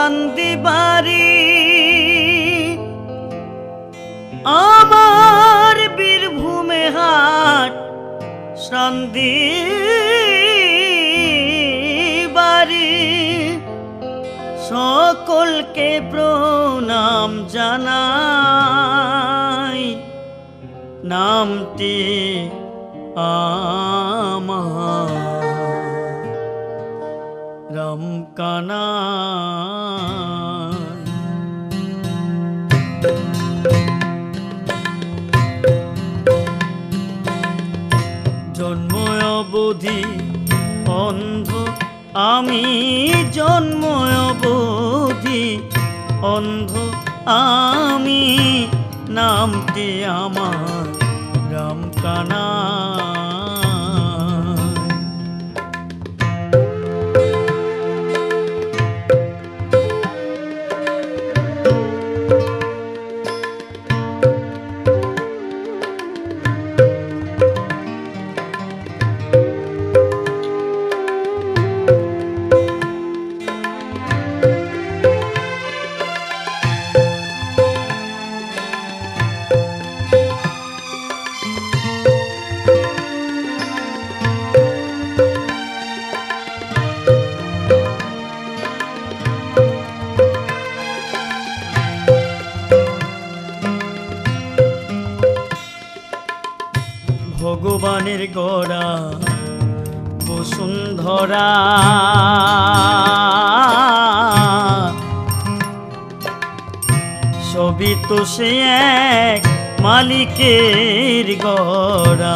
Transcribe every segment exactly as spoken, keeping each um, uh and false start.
কান্দিবাড়ি আমার বীরভূমে হাট শান্তি বাড়ি সকলকে প্রণাম জানাই নামটি আমার রামকানাই। জন্ম অবধি অন্ধ আমি, জন্ম অবধি অন্ধ আমি, নামটি আমার রামকানাই। ভগবানের গড়া বসুন্ধরা সবই তো সে এক মালিকের গড়া।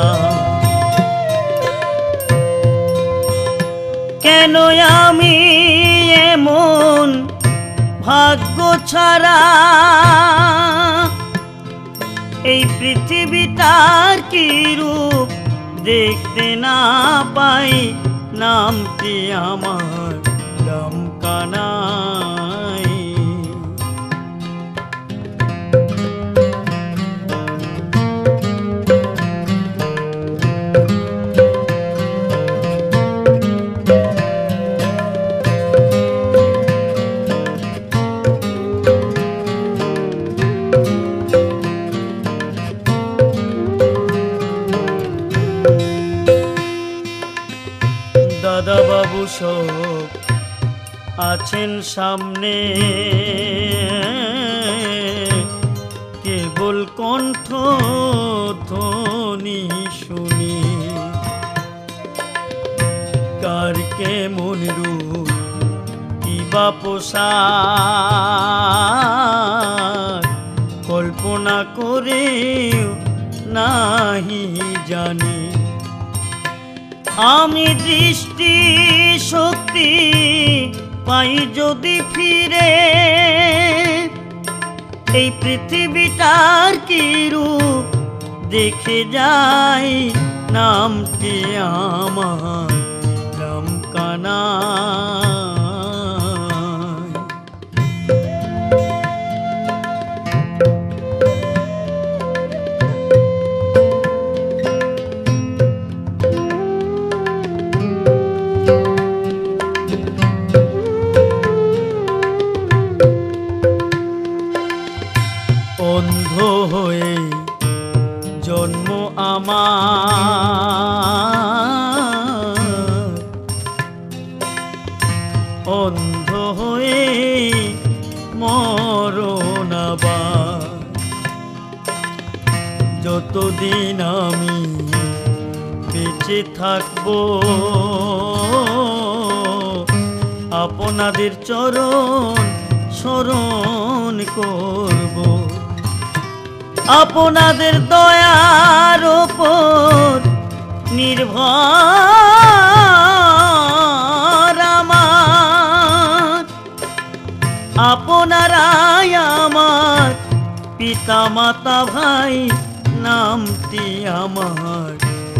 কেন আমি এমন ভাগ্য ছাড়া, এই পৃথিবীটার কি রূপ দেখতে না পাই, নামটি আমার রামকানাই। দাদা বাবু সব আছেন সামনে, কেবল কণ্ঠ ধ্বনি শুনি। কার কেমন রূপ কিবা পোশাক, কল্পনা করে নাহি জানি। আমি দৃষ্টি শক্তি পাই যদি ফিরে, এই পৃথিবীটার কি রূপ দেখে যাই, নামটি আমার রামকানাই। অন্ধ হয়ে জন্ম আমার, অন্ধ হয়ে মরণ আবার। যতদিন আমি বেঁচে থাকবো, আপনাদের চরণ স্মরণ করব। আপনাদের দয়ার ওপর নির্ভর আমার, আপনারাই আমার পিতা মাতা ভাই, নামটি আমার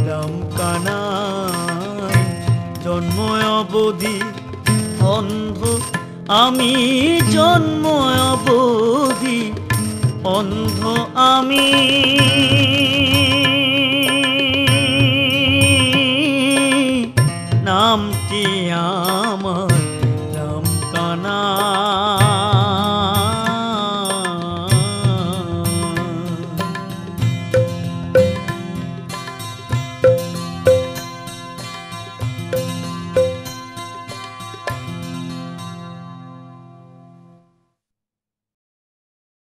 রামকানাই। জন্ম অবধি অন্ধ আমি, জন্ম অবধি অন্ধ আমি, নামটি